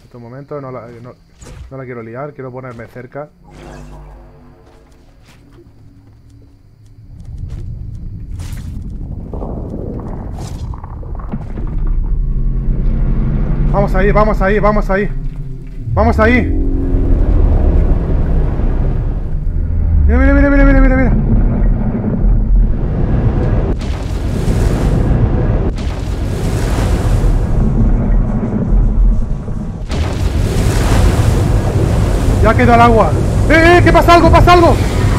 estos momentos no la quiero liar, quiero ponerme cerca. Vamos ahí, vamos ahí, vamos ahí. Vamos ahí. Mira, mira, mira, mira, mira, mira, mira. Ya queda el agua. ¡Que pasa algo, pasa algo!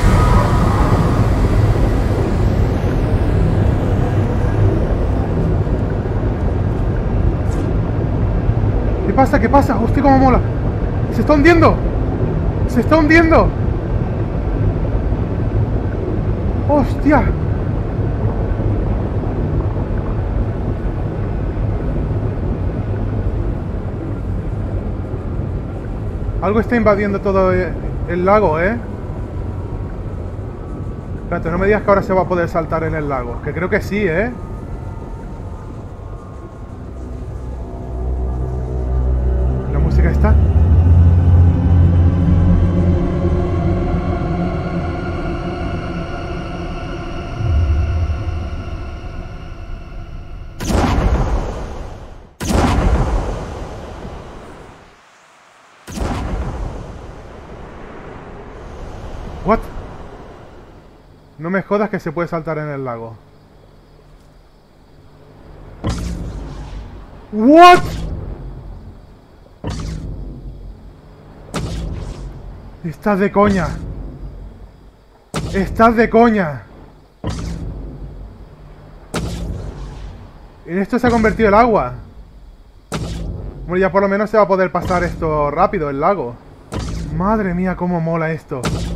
¿Qué pasa? ¿Qué pasa? ¡Hostia, cómo mola! ¡Se está hundiendo! ¡Se está hundiendo! ¡Hostia! Algo está invadiendo todo el lago, ¿eh? Espérate, no me digas que ahora se va a poder saltar en el lago. Que creo que sí, ¿eh? La música está... ¿What? No me jodas que se puede saltar en el lago. ¿What? Estás de coña. Estás de coña. En esto se ha convertido el agua. Bueno, ya por lo menos se va a poder pasar esto rápido, el lago. Madre mía, cómo mola esto.